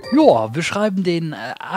Ja, wir schreiben den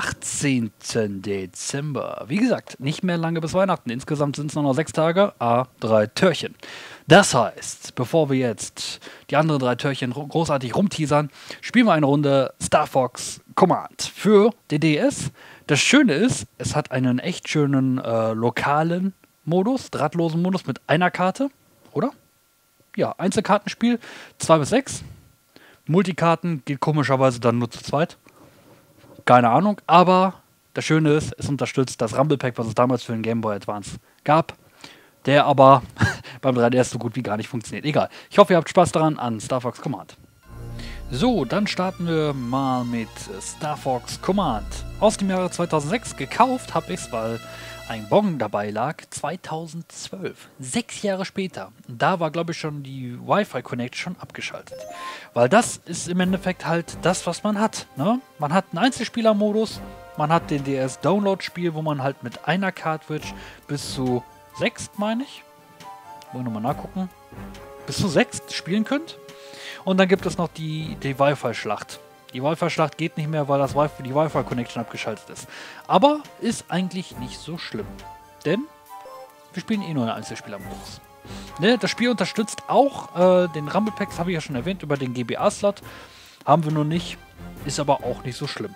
18. Dezember. Wie gesagt, nicht mehr lange bis Weihnachten. Insgesamt sind es nur noch 6 Tage, 3 Türchen. Das heißt, bevor wir jetzt die anderen 3 Türchen großartig rumteasern, spielen wir eine Runde Star Fox Command für den DS. Das Schöne ist, es hat einen echt schönen lokalen Modus, drahtlosen Modus mit einer Karte, oder? Ja, Einzelkartenspiel, 2 bis 6. Multikarten geht komischerweise dann nur zu zweit. Keine Ahnung, aber das Schöne ist, es unterstützt das Rumble Pack, was es damals für den Game Boy Advance gab, der aber beim 3DS so gut wie gar nicht funktioniert. Egal. Ich hoffe, ihr habt Spaß daran an Star Fox Command. So, dann starten wir mal mit Star Fox Command. Aus dem Jahre 2006 gekauft habe ich es, weil ein Bon dabei lag, 2012. 6 Jahre später. Da war, glaube ich, schon die Wi-Fi-Connection abgeschaltet. Weil das ist im Endeffekt halt das, was man hat. Ne? Man hat einen Einzelspieler-Modus, man hat den DS-Download-Spiel, wo man halt mit einer Cartridge bis zu 6, meine ich. Wollen wir nochmal nachgucken. Bis zu 6 spielen könnt. Und dann gibt es noch die Wi-Fi-Schlacht. Die Wi-Fi-Schlacht geht nicht mehr, weil die Wi-Fi-Connection abgeschaltet ist. Aber ist eigentlich nicht so schlimm. Denn wir spielen eh nur einen Einzelspieler-Modus. Ne, das Spiel unterstützt auch den Rumble Packs, habe ich ja schon erwähnt, über den GBA-Slot. Haben wir nur nicht. Ist aber auch nicht so schlimm.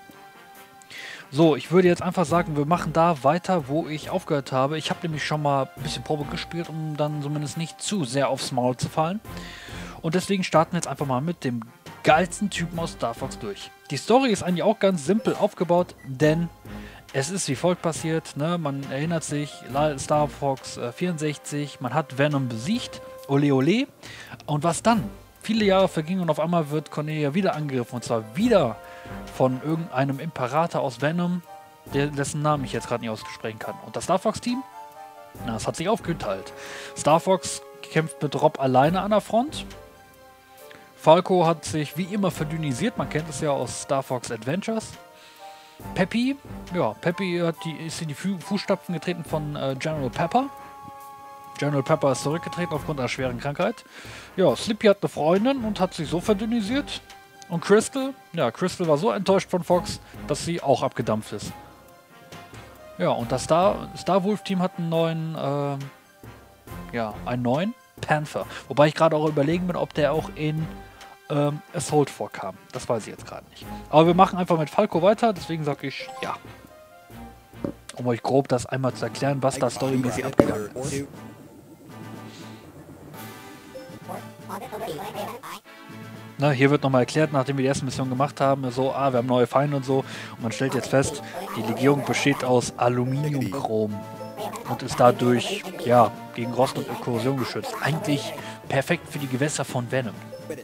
So, ich würde jetzt einfach sagen, wir machen da weiter, wo ich aufgehört habe. Ich habe nämlich schon mal ein bisschen Probe gespielt, um dann zumindest nicht zu sehr aufs Maul zu fallen. Und deswegen starten wir jetzt einfach mal mit dem geilsten Typen aus Star Fox durch. Die Story ist eigentlich auch ganz simpel aufgebaut, denn es ist wie folgt passiert. Ne? Man erinnert sich, Star Fox 64, man hat Venom besiegt, ole ole. Und was dann? Viele Jahre vergingen und auf einmal wird Cornelia wieder angegriffen. Und zwar wieder von irgendeinem Imperator aus Venom, dessen Namen ich jetzt gerade nicht aussprechen kann. Und das Star Fox-Team? Na, es hat sich aufgeteilt. Star Fox kämpft mit Rob alleine an der Front. Falco hat sich wie immer verdünnisiert, man kennt es ja aus Star Fox Adventures. Peppy, ja, Peppy ist in die Fußstapfen getreten von General Pepper. General Pepper ist zurückgetreten aufgrund einer schweren Krankheit. Ja, Slippy hat eine Freundin und hat sich so verdünnisiert. Und Crystal, ja, Crystal war so enttäuscht von Fox, dass sie auch abgedampft ist. Ja, und das Star Wolf Team hat einen neuen Panther. Wobei ich gerade auch überlegen bin, ob der auch in Assault vorkam. Das weiß ich jetzt gerade nicht. Aber wir machen einfach mit Falco weiter, deswegen sage ich ja. Um euch grob das einmal zu erklären, was da storymäßig abgegangen ist. Na, hier wird nochmal erklärt, nachdem wir die erste Mission gemacht haben, so, wir haben neue Feinde und so. Und man stellt jetzt fest, die Legierung besteht aus Aluminiumchrom und ist dadurch, ja, gegen Rost und Korrosion geschützt. Eigentlich perfekt für die Gewässer von Venom.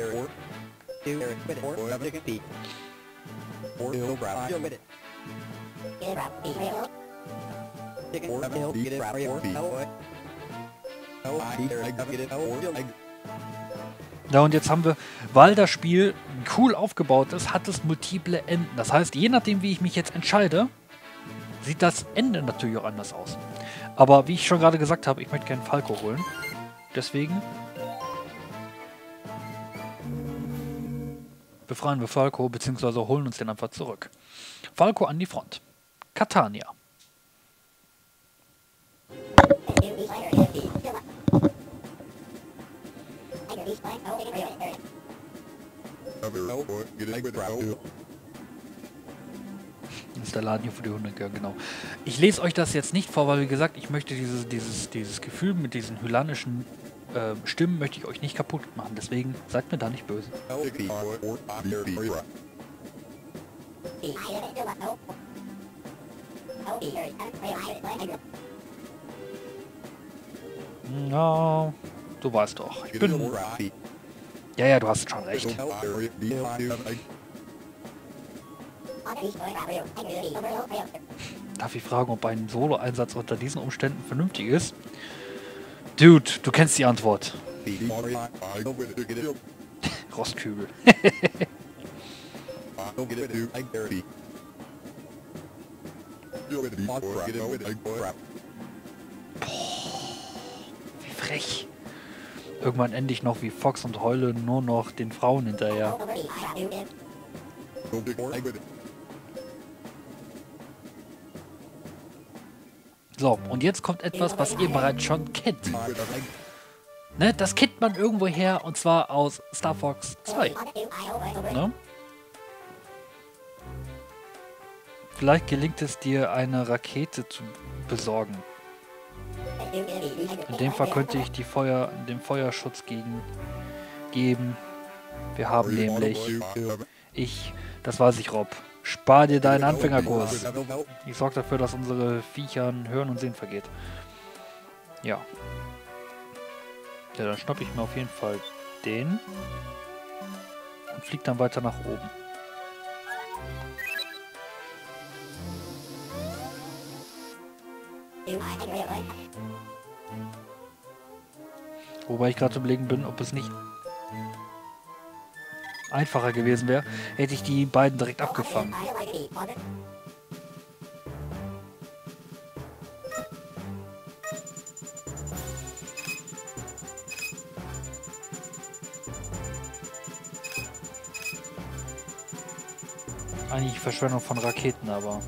Ja, und jetzt haben wir, weil das Spiel cool aufgebaut ist, hat es multiple Enden. Das heißt, je nachdem, wie ich mich jetzt entscheide, sieht das Ende natürlich auch anders aus. Aber wie ich schon gerade gesagt habe, ich möchte gerne Falco holen. Deswegen befreien wir Falco, beziehungsweise holen uns den einfach zurück. Falco an die Front. Catania. Das ist der Laden hier für die Hunde, ja, genau. Ich lese euch das jetzt nicht vor, weil wie gesagt, ich möchte dieses Gefühl mit diesen hylanischen Stimmen möchte ich euch nicht kaputt machen. Deswegen seid mir da nicht böse. Ja, du weißt doch. Ich bin... Ja, du hast schon recht. Darf ich fragen, ob ein Solo-Einsatz unter diesen Umständen vernünftig ist? Dude, du kennst die Antwort. Rostkübel. Wie frech. Irgendwann ende ich noch wie Fox und heule nur noch den Frauen hinterher. So, und jetzt kommt etwas, was ihr bereits schon kennt. Ne, das kennt man irgendwo her, und zwar aus Star Fox 2. Ne? Vielleicht gelingt es dir, eine Rakete zu besorgen. In dem Fall könnte ich den Feuerschutz geben. Wir haben nämlich... das weiß ich, Rob. Spar dir deinen Anfängerkurs. Ich sorge dafür, dass unsere Viecher an Hören und Sehen vergeht. Ja. Ja, dann schnappe ich mir auf jeden Fall den. Und fliege dann weiter nach oben. Wobei ich gerade überlegen bin, ob es nicht einfacher gewesen wäre, hätte ich die beiden direkt abgefangen. Eigentlich Verschwendung von Raketen, aber...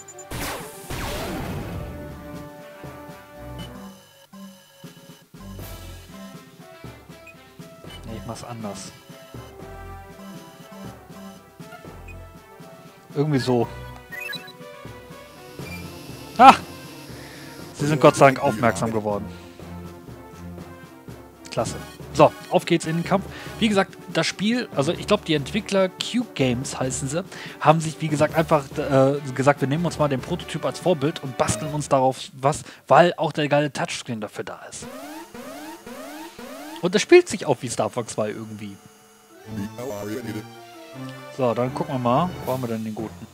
Nee, ich mach's anders. Irgendwie so. Ah! Sie sind Gott sei Dank aufmerksam geworden. Klasse. So, auf geht's in den Kampf. Wie gesagt, das Spiel, also ich glaube, die Entwickler Cube Games heißen sie, haben sich, wie gesagt, einfach gesagt, wir nehmen uns mal den Prototyp als Vorbild und basteln uns darauf was, weil auch der geile Touchscreen dafür da ist. Und das spielt sich auch wie Star Fox 2 irgendwie. So, dann gucken wir mal. Wo haben wir denn den guten?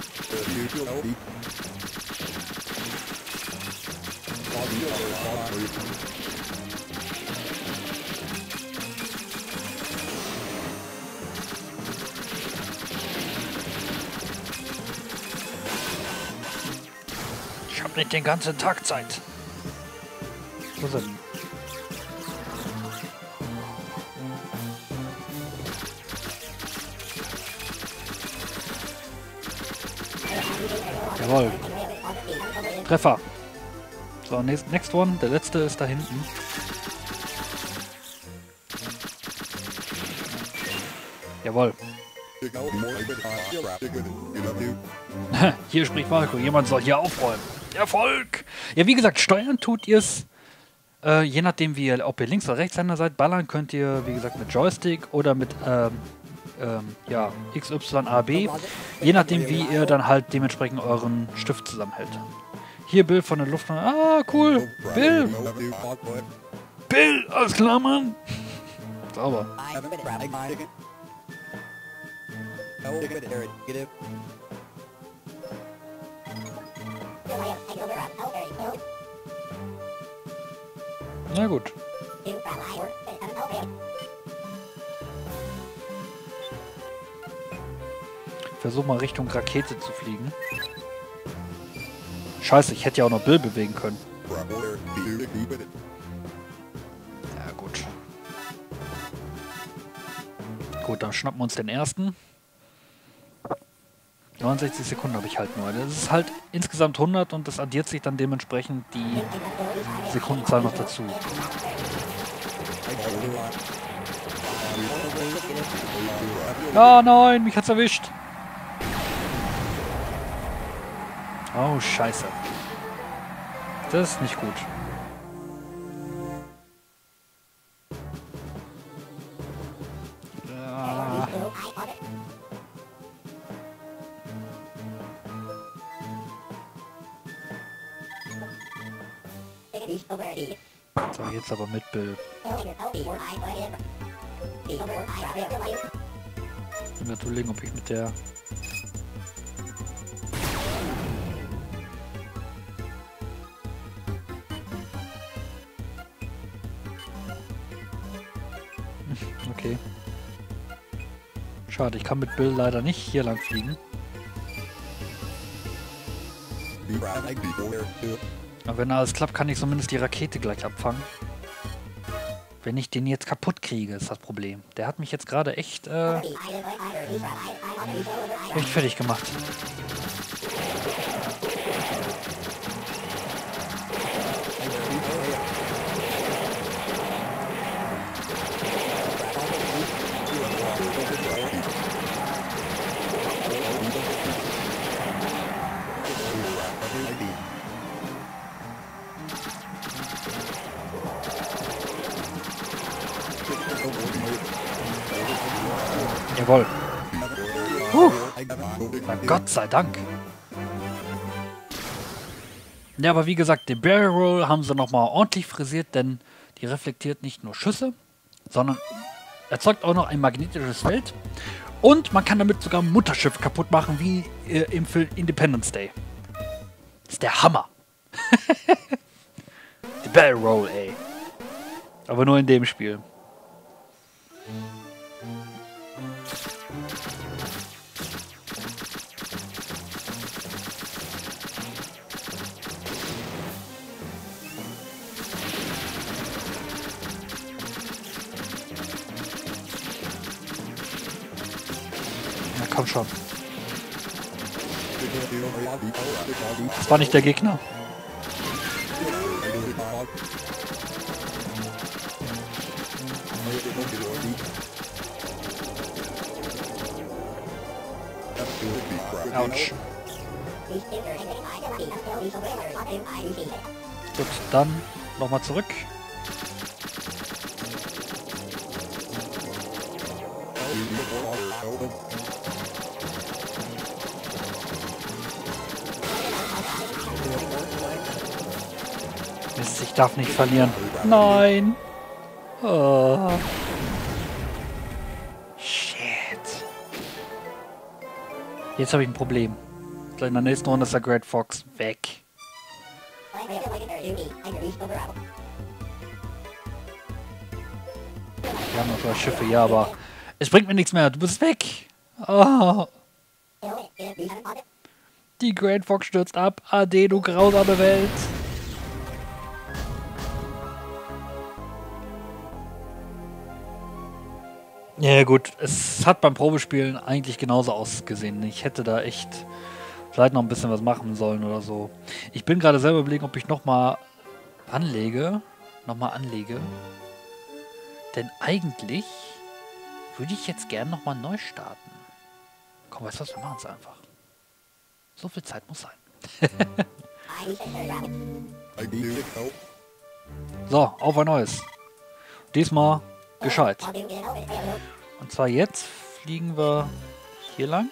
Ich hab nicht den ganzen Tag Zeit. Wo ist er denn? Jawohl. Treffer. So, next one. Der letzte ist da hinten. Jawohl. Hier spricht Marco. Jemand soll hier aufräumen. Erfolg! Ja, wie gesagt, steuern tut ihr es. Je nachdem, ob ihr Links- oder Rechtshänder seid, ballern könnt ihr, wie gesagt, mit Joystick oder mit ja, X, Y, A, B. Je nachdem, wie ihr dann halt dementsprechend euren Stift zusammenhält. Hier Bill von der Luft. Ah, cool. Bill. Bill, alles klar, Mann. Sauber. Na gut. Versuch mal Richtung Rakete zu fliegen. Scheiße, ich hätte ja auch noch Bill bewegen können. Ja, gut. Gut, dann schnappen wir uns den ersten. 69 Sekunden habe ich halt nur. Das ist halt insgesamt 100 und das addiert sich dann dementsprechend die Sekundenzahl noch dazu. Ah, nein, mich hat's erwischt. Oh, scheiße. Das ist nicht gut. Ah. So, jetzt aber mit Bill. Ich muss mir überlegen, ob ich mit der... Okay. Schade, ich kann mit Bill leider nicht hier lang fliegen. Aber wenn alles klappt, kann ich zumindest die Rakete gleich abfangen. Wenn ich den jetzt kaputt kriege, ist das Problem. Der hat mich jetzt gerade echt fertig gemacht. Jawohl. Na Gott sei Dank. Ja, aber wie gesagt, den Barrel Roll haben sie nochmal ordentlich frisiert, denn die reflektiert nicht nur Schüsse, sondern erzeugt auch noch ein magnetisches Feld. Und man kann damit sogar ein Mutterschiff kaputt machen, wie im Film Independence Day. Das ist der Hammer. Die Barrel Roll, ey. Aber nur in dem Spiel. Na komm schon. Das war nicht der Gegner. Autsch. Gut, dann nochmal zurück. Mist, ich darf nicht verlieren. Nein. Oh. Shit. Jetzt habe ich ein Problem. In der nächsten Runde ist der Great Fox weg. Wir haben noch 2 Schiffe, ja, aber es bringt mir nichts mehr. Du bist weg. Oh. Die Great Fox stürzt ab. Ade, du grausame Welt. Ja gut, es hat beim Probespielen eigentlich genauso ausgesehen. Ich hätte da echt vielleicht noch ein bisschen was machen sollen oder so. Ich bin gerade selber überlegen, ob ich nochmal anlege. Denn eigentlich würde ich jetzt gerne nochmal neu starten. Komm, weißt du was, wir machen es einfach. So viel Zeit muss sein. So, auf ein neues. Diesmal gescheit. Und zwar jetzt fliegen wir hier lang.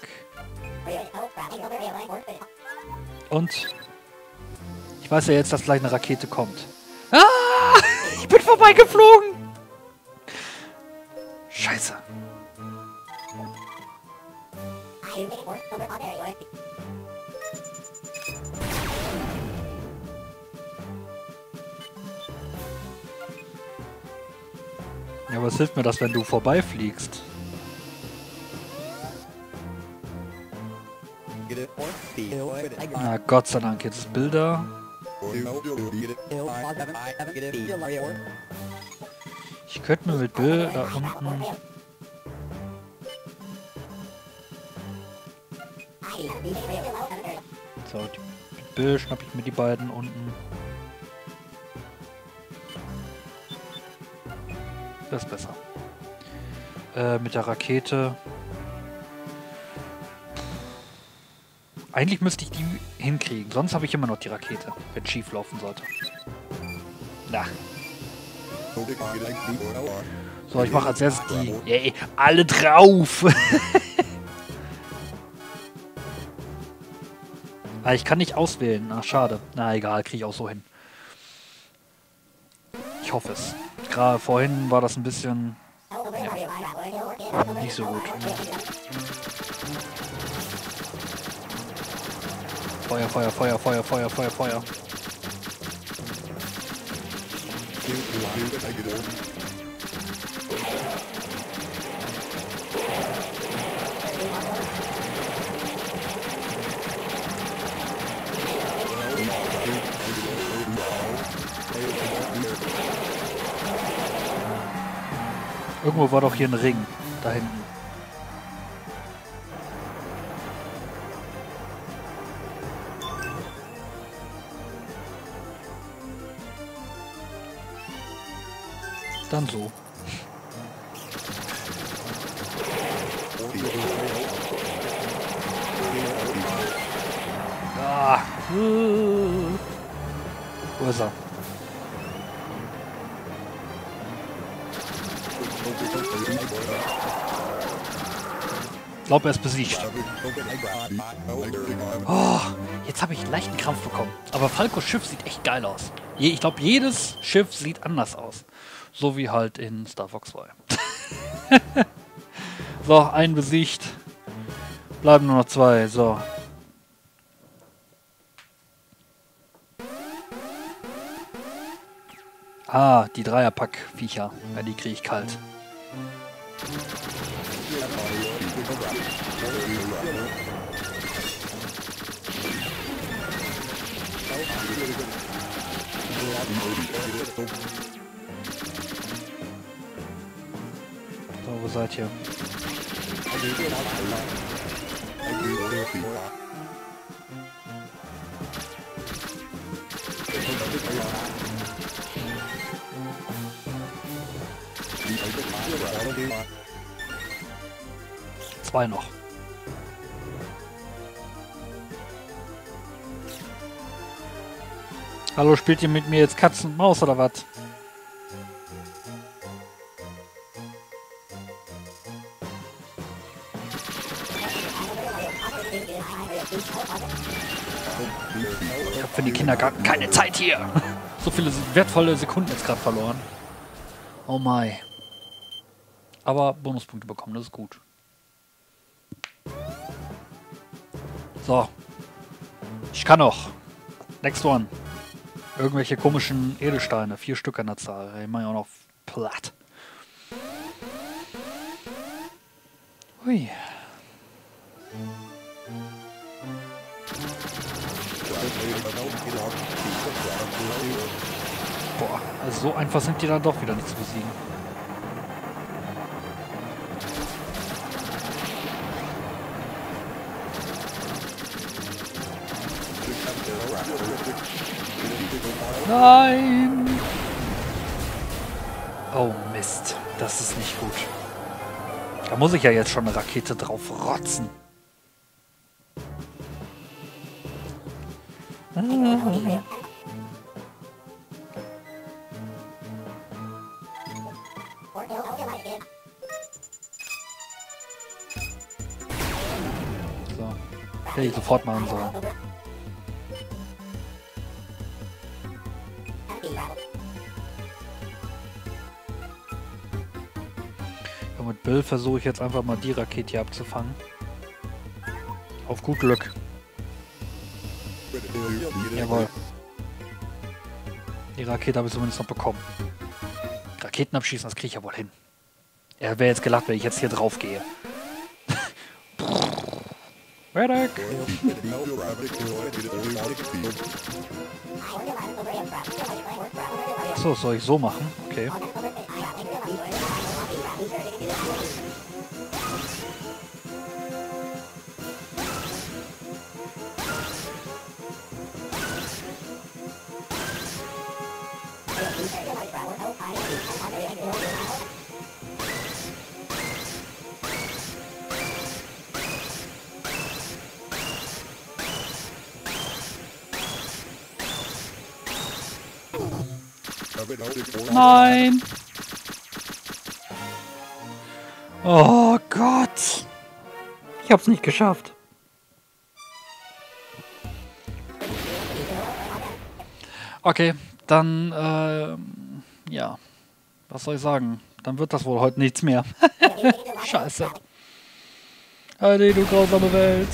Und ich weiß ja jetzt, dass gleich eine Rakete kommt. Ah! Ich bin vorbeigeflogen! Scheiße. Ja, was hilft mir das, wenn du vorbeifliegst? Na Gott sei Dank, jetzt ist Bilder. Ich könnte mir mit Bill da unten... So, mit Bill schnapp ich mir die beiden unten. Das ist besser. Mit der Rakete. Eigentlich müsste ich die hinkriegen. Sonst habe ich immer noch die Rakete, wenn es schief laufen sollte. Na. So, ich mache als erstes die... Yay, alle drauf! Ah, ich kann nicht auswählen. Ach, schade. Na, egal, kriege ich auch so hin. Ich hoffe es. Gerade vorhin war das ein bisschen... Ja, nicht so gut. Feuer, Feuer, Feuer, Feuer, Feuer, Feuer, Feuer. Irgendwo war doch hier ein Ring. Da hinten. Dann so. Ah. Wo ist er? Ich glaube, er ist besiegt. Oh, jetzt habe ich einen leichten Krampf bekommen. Aber Falcos Schiff sieht echt geil aus. Ich glaube, jedes Schiff sieht anders aus. So wie halt in Star Fox 2. So, einen besiegt. Bleiben nur noch 2. So. Ah, die Dreierpack-Viecher. Ja, die kriege ich kalt. So, wo seid ihr? Zwei noch. Hallo, spielt ihr mit mir jetzt Katzen und Maus oder was? Ich habe für den Kindergarten keine Zeit hier. So viele wertvolle Sekunden jetzt gerade verloren. Oh my. Aber Bonuspunkte bekommen, das ist gut. So. Ich kann noch. Next one. Irgendwelche komischen Edelsteine. 4 Stück an der Zahl. Ich mache ja auch noch platt. Hui. Boah, also so einfach sind die dann doch wieder nicht zu besiegen. Nein! Oh Mist, das ist nicht gut. Da muss ich ja jetzt schon eine Rakete drauf rotzen. So. Hätte ich sofort machen sollen. Ja, mit Bill versuche ich jetzt einfach mal die Rakete hier abzufangen. Auf gut Glück. Jawohl. Die Rakete habe ich zumindest noch bekommen. Raketen abschießen, das kriege ich ja wohl hin. Er wäre jetzt gelacht, wenn ich jetzt hier drauf gehe. Redek! So, soll ich so machen? Okay. Nein! Oh Gott! Ich hab's nicht geschafft. Okay, dann, ja. Was soll ich sagen? Dann wird das wohl heute nichts mehr. Scheiße. Ade, du grausame Welt.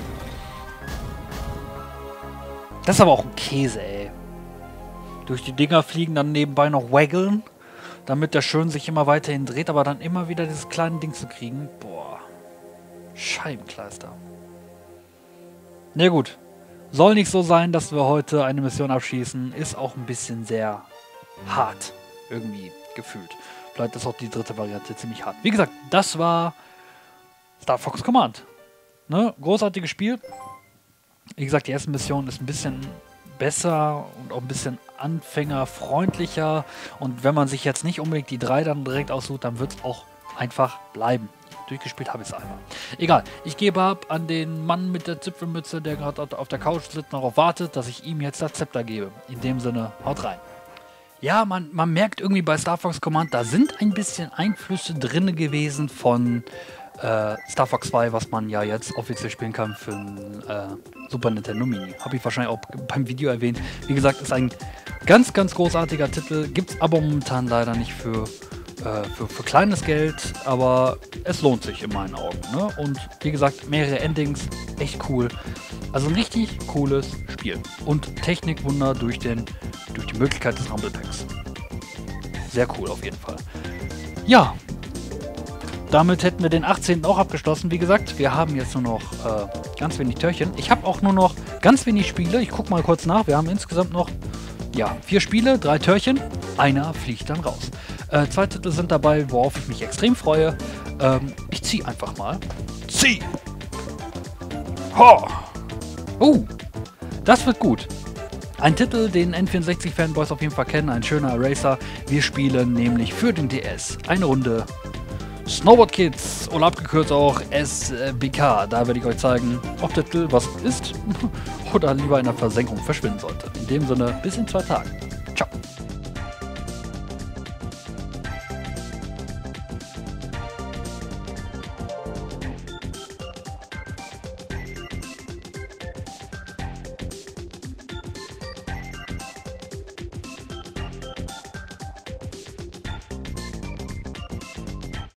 Das ist aber auch ein Käse, ey. Durch die Dinger fliegen, dann nebenbei noch waggeln, damit der schön sich immer weiterhin dreht, aber dann immer wieder dieses kleine Ding zu kriegen. Boah. Scheibenkleister. Na gut. Soll nicht so sein, dass wir heute eine Mission abschießen. Ist auch ein bisschen sehr hart. Irgendwie gefühlt. Vielleicht ist auch die dritte Variante ziemlich hart. Wie gesagt, das war Star Fox Command. Ne? Großartiges Spiel. Wie gesagt, die erste Mission ist ein bisschen besser und auch ein bisschen anfängerfreundlicher. Und wenn man sich jetzt nicht unbedingt die 3 dann direkt aussucht, dann wird es auch einfach bleiben. Durchgespielt habe ich es einmal. Egal, ich gebe ab an den Mann mit der Zipfelmütze, der gerade auf der Couch sitzt, darauf wartet, dass ich ihm jetzt das Zepter gebe. In dem Sinne, haut rein. Ja, man merkt irgendwie bei Star Fox Command, da sind ein bisschen Einflüsse drin gewesen von Star Fox 2, was man ja jetzt offiziell spielen kann für ein Super Nintendo Mini. Habe ich wahrscheinlich auch beim Video erwähnt. Wie gesagt, ist ein ganz, ganz großartiger Titel. Gibt es aber momentan leider nicht für kleines Geld, aber es lohnt sich in meinen Augen. Ne? Und wie gesagt, mehrere Endings, echt cool. Also ein richtig cooles Spiel. Und Technikwunder durch die Möglichkeit des Rumble Packs. Sehr cool auf jeden Fall. Ja, damit hätten wir den 18. auch abgeschlossen. Wie gesagt, wir haben jetzt nur noch ganz wenig Törchen. Ich habe auch nur noch ganz wenig Spiele. Ich gucke mal kurz nach. Wir haben insgesamt noch 4 Spiele, 3 Törchen. Einer fliegt dann raus. 2 Titel sind dabei, worauf ich mich extrem freue. Ich ziehe einfach mal. Zieh! Ho! Das wird gut. Ein Titel, den N64-Fanboys auf jeden Fall kennen. Ein schöner Eraser. Wir spielen nämlich für den DS eine Runde Snowboard Kids oder abgekürzt auch SBK. Da werde ich euch zeigen, ob der Titel was ist oder lieber in der Versenkung verschwinden sollte. In dem Sinne, bis in 2 Tagen.